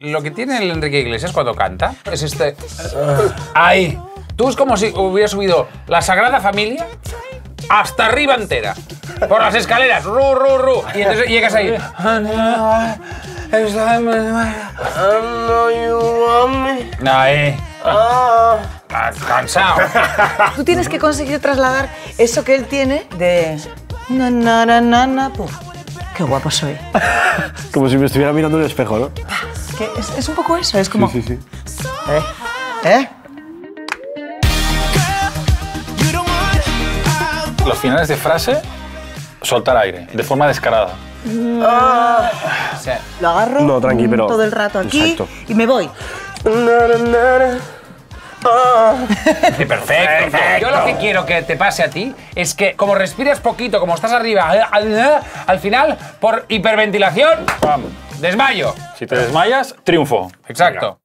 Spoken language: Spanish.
lo que tiene el Enrique Iglesias cuando canta es este... Ahí. Tú es como si hubiera subido la Sagrada Familia hasta arriba entera. Por las escaleras. Ru, ru, ru. Y entonces llegas ahí. Ahí. Cansado. Tú tienes que conseguir trasladar eso que él tiene de... Na, na, na, na, na, pum. Qué guapo soy. Como si me estuviera mirando en el espejo, ¿no? Que es un poco eso, es como... Sí, sí, sí. ¿Eh? Los finales de frase, soltar aire, de forma descarada. Lo agarro No, tranqui, pero... todo el rato aquí Exacto. y me voy. Perfecto. Yo lo que quiero que te pase a ti es que, como respiras poquito, como estás arriba, al final, por hiperventilación, ¡pam! Desmayo. Si te desmayas, triunfo. Exacto.